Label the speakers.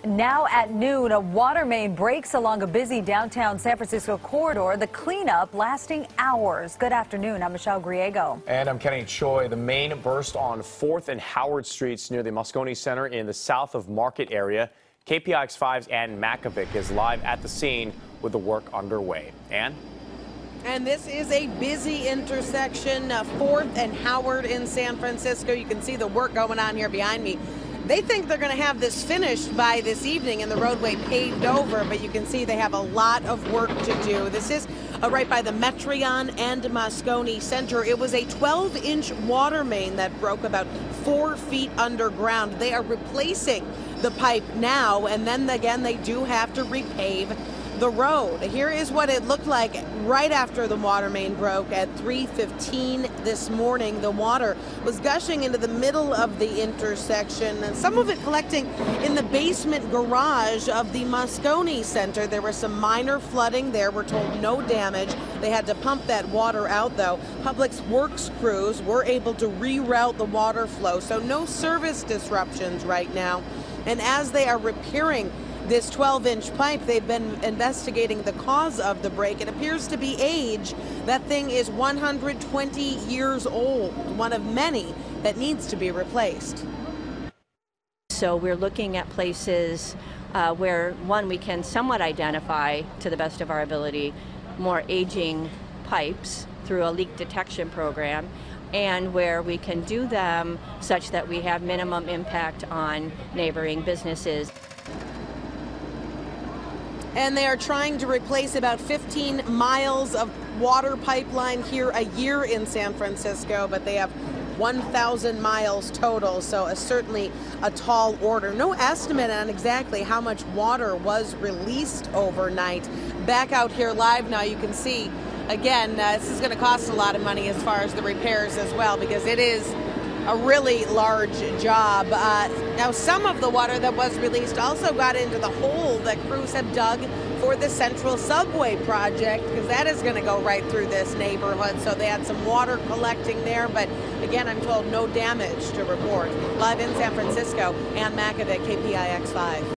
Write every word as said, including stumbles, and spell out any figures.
Speaker 1: Now at noon, a water main breaks along a busy downtown San Francisco corridor, the cleanup lasting hours. Good afternoon. I'm Michelle Griego.
Speaker 2: And I'm Kenny Choi. The main burst on fourth and Howard Streets near the Moscone Center in the south of Market area. K P I X five's Ann Makovec is live at the scene with the work underway. Ann?
Speaker 3: And this is a busy intersection, uh, fourth and Howard in San Francisco. You can see the work going on here behind me. They think they're going to have this finished by this evening and the roadway paved over, but you can see they have a lot of work to do. This is uh, right by the Metreon and Moscone Center. It was a twelve inch water main that broke about four feet underground. They are replacing the pipe now, and then again they do have to repave the road. Here is what it looked like right after the water main broke at three fifteen this morning. The water was gushing into the middle of the intersection, and some of it collecting in the basement garage of the Moscone Center. There was some minor flooding there. We're told no damage. They had to pump that water out, though. Public Works crews were able to reroute the water flow, so no service disruptions right now. And as they are repairing this twelve inch pipe, they've been investigating the cause of the break. It appears to be age. That thing is one hundred twenty years old, one of many that needs to be replaced.
Speaker 4: So we're looking at places uh, where, one, we can somewhat identify, to the best of our ability, more aging pipes through a leak detection program, and where we can do them such that we have minimum impact on neighboring businesses.
Speaker 3: And they are trying to replace about fifteen miles of water pipeline here a year in San Francisco, but they have one thousand miles total, so a, certainly a tall order. No estimate on exactly how much water was released overnight. Back out here live now, you can see, again, uh, this is going to cost a lot of money as far as the repairs as well, because it is a really large job. Uh, now, some of the water that was released also got into the hole that crews have dug for the Central Subway project, because that is going to go right through this neighborhood. So they had some water collecting there, but again, I'm told no damage to report. Live in San Francisco, Ann Makovec, K P I X five.